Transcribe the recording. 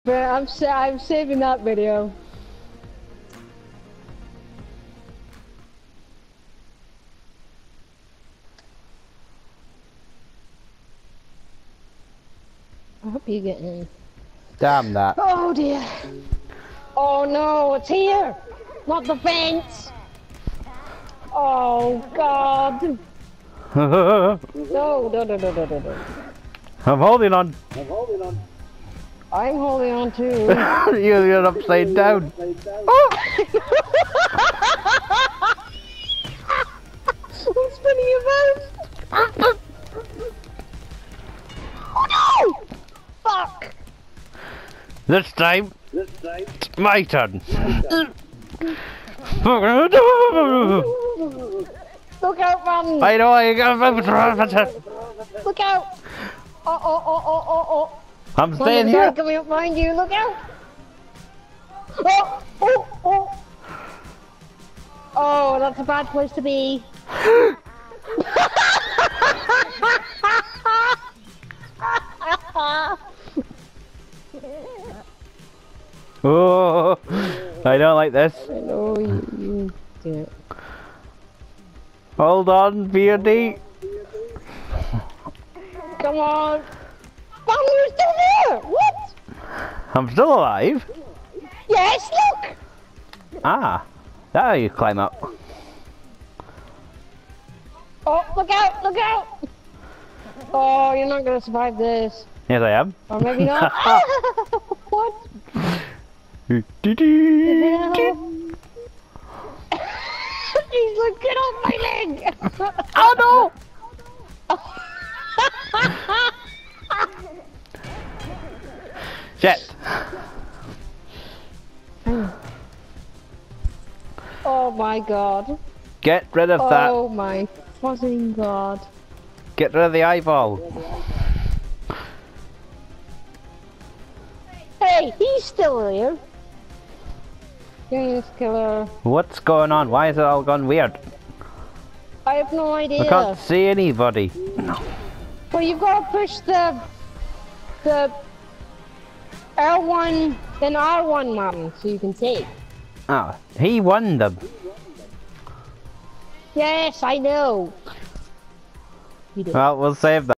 But I'm saving that video. I hope you get in. Damn that. Oh dear. Oh no, it's here. Not the fence. Oh God. No, no, no, no, no, no, no. I'm holding on. I'm holding on too. You're upside down. Oh. I'm spinning about. Oh no! Fuck! This time, it's my turn. Look out, man! I know I got. Look out! Oh. I'm staying here. Coming up behind you, look out! Oh! Oh, that's a bad place to be. Oh, I don't like this. I know you do it. Hold on, Beardy. Come on! Mom, you're still there! What? I'm still alive. Yes, look! Ah, that's how you climb up. Oh, look out! Look out! Oh, you're not gonna survive this. Yes, I am. Or maybe not. What? He's like, get off my leg! Oh no! Shit! Oh my God. Get rid of that. Oh my fucking God. Get rid of the eyeball. Hey, he's still here. Yes, killer. What's going on? Why is it all gone weird? I have no idea. I can't see anybody. Well, you've got to push the L1 then R1 button so you can see. Ah, he won them. Yes, I know. You did. Well, we'll save that.